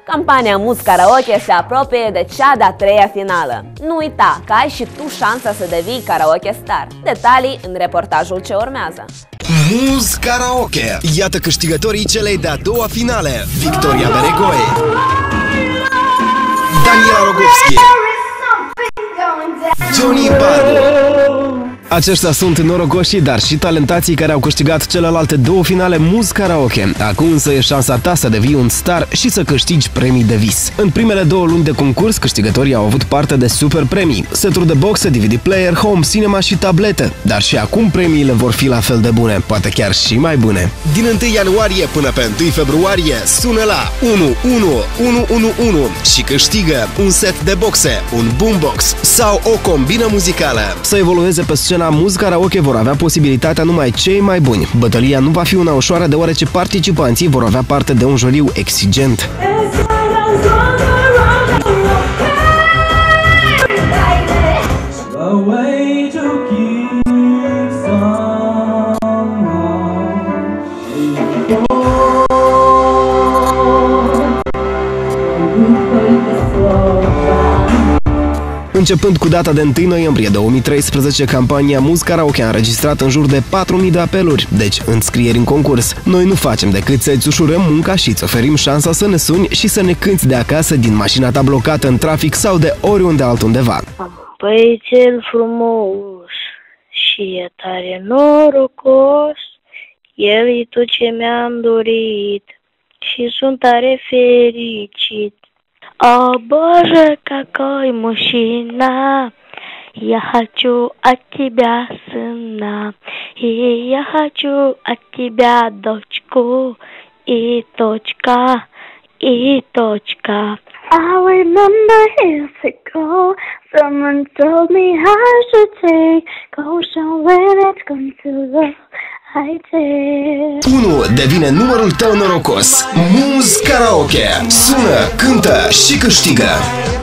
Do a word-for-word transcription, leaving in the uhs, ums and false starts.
Campania Muz Karaoke se apropie de cea de-a treia finală. Nu uita că ai și tu șansa să devii karaoke star. Detalii în reportajul ce urmează. Muz Karaoke. Iată câștigătorii celei de-a doua finale. Victoria Beregoe, Daniela Rogovski, Johnny Barbu. Aceștia sunt norocoșii, dar și talentații care au câștigat celelalte două finale Muz Karaoke. Acum însă e șansa ta să devii un star și să câștigi premii de vis. În primele două luni de concurs, câștigătorii au avut parte de super premii: seturi de boxe, D V D player, home cinema și tablete. Dar și acum premiile vor fi la fel de bune, poate chiar și mai bune. Din întâi ianuarie până pe întâi februarie, sună la unu unu unu unu unu și câștigă un set de boxe, un boombox sau o combină muzicală. Să evolueze pe scenă Muz Karaoke vor avea posibilitatea numai cei mai buni. Bătălia nu va fi una ușoară, deoarece participanții vor avea parte de un juriu exigent. Începând cu data de întâi noiembrie două mii treisprezece, campania Muz Karaoke a înregistrat în jur de patru mii de apeluri, deci înscrieri în concurs. Noi nu facem decât să-ți ușurăm munca și îți oferim șansa să ne suni și să ne cânti de acasă, din mașina ta blocată în trafic sau de oriunde altundeva. Băiețel frumos și e tare norocos, el e tot ce mi-am dorit și sunt tare fericit. О, Боже, какой мужчина, я хочу от тебя сына, и я хочу от тебя дочку, и точка, и точка. I remember years ago, someone told me I should take caution when it's come to love. unu devine numărul tău norocos. Muz Karaoke. Sună, cântă și câștigă.